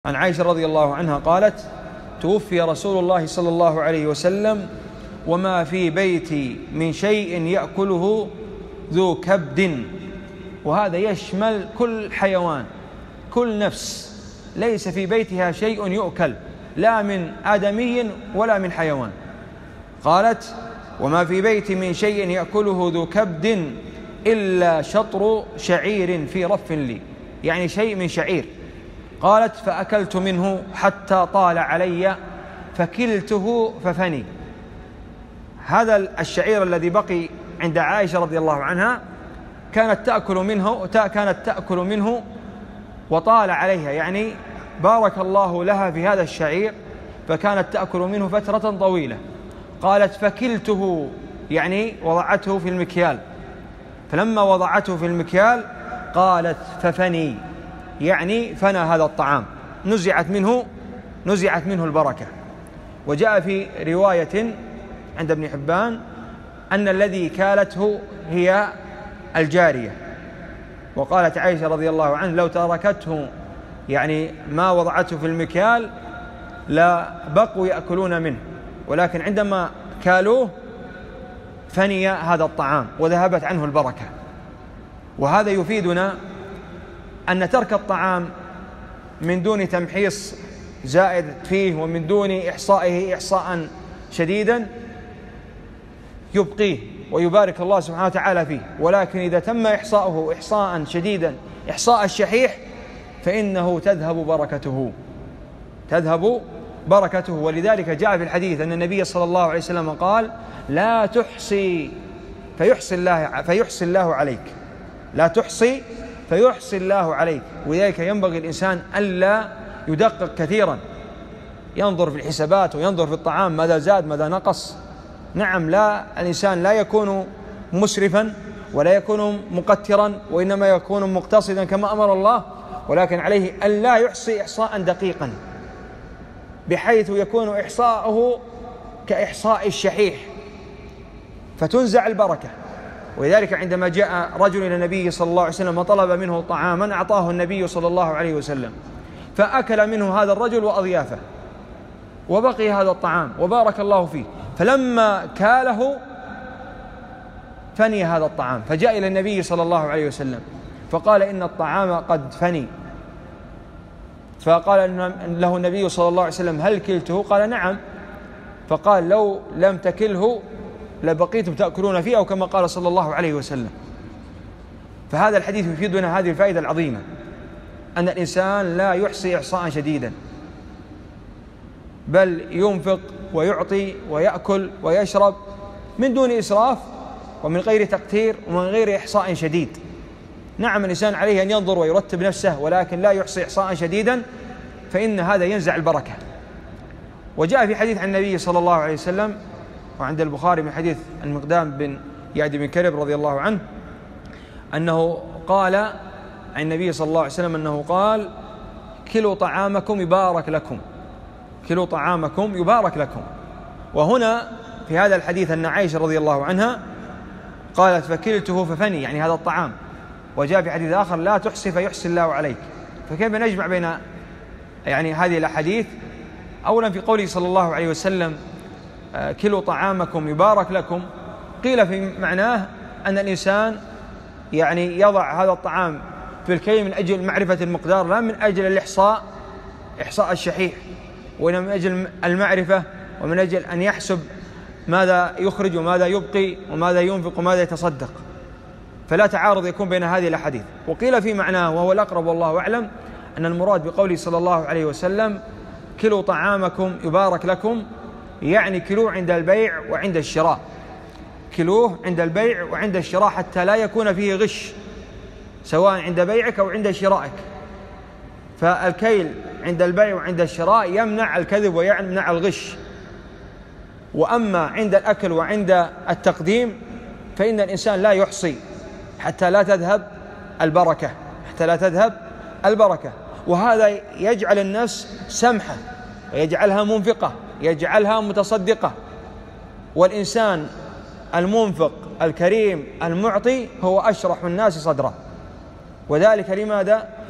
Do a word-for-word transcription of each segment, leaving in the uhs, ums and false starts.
عن عائشة رضي الله عنها قالت: توفي رسول الله صلى الله عليه وسلم وما في بيتي من شيء يأكله ذو كبد. وهذا يشمل كل حيوان، كل نفس، ليس في بيتها شيء يؤكل لا من آدمي ولا من حيوان. قالت: وما في بيتي من شيء يأكله ذو كبد إلا شطر شعير في رف لي، يعني شيء من شعير. قالت: فأكلت منه حتى طال علي فكلته ففني. هذا الشعير الذي بقي عند عائشة رضي الله عنها كانت تأكل منه كانت تأكل منه وطال عليها، يعني بارك الله لها في هذا الشعير، فكانت تأكل منه فترة طويلة. قالت: فكلته، يعني وضعته في المكيال، فلما وضعته في المكيال قالت: ففني، يعني فنى هذا الطعام، نزعت منه نزعت منه البركة. وجاء في رواية عند ابن حبان أن الذي كالته هي الجارية. وقالت عائشة رضي الله عنها: لو تركته، يعني ما وضعته في المكيال، لا بقوا يأكلون منه، ولكن عندما كالوه فني هذا الطعام وذهبت عنه البركة. وهذا يفيدنا أن ترك الطعام من دون تمحيص زائد فيه ومن دون إحصائه إحصاء شديدا يبقيه ويبارك الله سبحانه وتعالى فيه، ولكن إذا تم إحصاؤه إحصاء شديدا إحصاء الشحيح فإنه تذهب بركته تذهب بركته ولذلك جاء في الحديث أن النبي صلى الله عليه وسلم قال: لا تحصي فيحصي الله فيحصي الله عليك لا تحصي فيحصي الله عليك. ولذلك ينبغي الإنسان ألا يدقق كثيرا، ينظر في الحسابات وينظر في الطعام ماذا زاد ماذا نقص. نعم، لا الإنسان لا يكون مسرفا ولا يكون مقترا، وإنما يكون مقتصدا كما أمر الله، ولكن عليه ألا يحصي إحصاء دقيقا بحيث يكون إحصاؤه كإحصاء الشحيح فتنزع البركة. ولذلك عندما جاء رجل إلى النبي صلى الله عليه وسلم وطلب منه طعاما أعطاه النبي صلى الله عليه وسلم، فأكل منه هذا الرجل وأضيافه وبقي هذا الطعام وبارك الله فيه، فلما كاله فني هذا الطعام، فجاء إلى النبي صلى الله عليه وسلم فقال: إن الطعام قد فني. فقال له النبي صلى الله عليه وسلم: هل كلته؟ قال: نعم. فقال: لو لم تكله لبقيتم تأكلون فيه، أو كما قال صلى الله عليه وسلم. فهذا الحديث يفيدنا هذه الفائدة العظيمة، أن الإنسان لا يحصي إحصاء شديدا، بل ينفق ويعطي ويأكل ويشرب من دون إسراف ومن غير تقتير ومن غير إحصاء شديد. نعم، الإنسان عليه أن ينظر ويرتب نفسه، ولكن لا يحصي إحصاء شديدا فإن هذا ينزع البركة. وجاء في حديث عن النبي صلى الله عليه وسلم وعند البخاري من حديث المقدام بن يعد بن كرب رضي الله عنه أنه قال عن النبي صلى الله عليه وسلم أنه قال: كلوا طعامكم يبارك لكم كلوا طعامكم يبارك لكم. وهنا في هذا الحديث أن عائشة رضي الله عنها قالت: فكلته ففني، يعني هذا الطعام. وجاء في حديث آخر: لا تحصي فيحصي الله عليك. فكيف نجمع بين يعني هذه الأحاديث؟ أولا في قوله صلى الله عليه وسلم: كلوا طعامكم يبارك لكم، قيل في معناه أن الإنسان يعني يضع هذا الطعام في الكيل من أجل معرفة المقدار، لا من أجل الإحصاء إحصاء الشحيح، وإنما من أجل المعرفة ومن أجل أن يحسب ماذا يخرج وماذا يبقي وماذا ينفق وماذا يتصدق، فلا تعارض يكون بين هذه الأحاديث. وقيل في معناه وهو الأقرب والله أعلم أن المراد بقوله صلى الله عليه وسلم: كلوا طعامكم يبارك لكم، يعني كلوه عند البيع وعند الشراء كلوه عند البيع وعند الشراء حتى لا يكون فيه غش، سواء عند بيعك أو عند شرائك. فالكيل عند البيع وعند الشراء يمنع الكذب ويمنع الغش. وأما عند الأكل وعند التقديم فإن الإنسان لا يحصي حتى لا تذهب البركة حتى لا تذهب البركة وهذا يجعل النفس سمحة ويجعلها منفقة، يجعلها متصدقة. والإنسان المنفق الكريم المعطي هو أشرح الناس صدرا. وذلك لماذا؟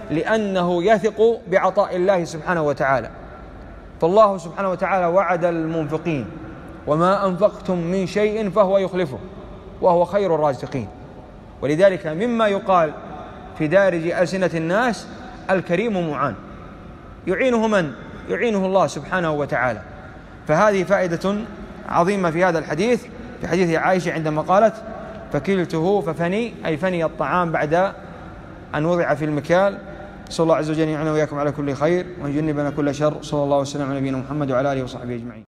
لأنه يثق بعطاء الله سبحانه وتعالى. فالله سبحانه وتعالى وعد المنفقين: وما أنفقتم من شيء فهو يخلفه وهو خير الرازقين. ولذلك مما يقال في دارج ألسنة الناس: الكريم معان. يعينه من؟ يعينه الله سبحانه وتعالى. فهذه فائدة عظيمة في هذا الحديث، في حديث عائشة عندما قالت: فكلته ففني، أي فني الطعام بعد أن وضع في المكيال. صلى الله عز وجل يعيننا وإياكم على كل خير ويجنبنا كل شر. صلى الله وسلم على نبينا محمد وعلى آله وصحبه أجمعين.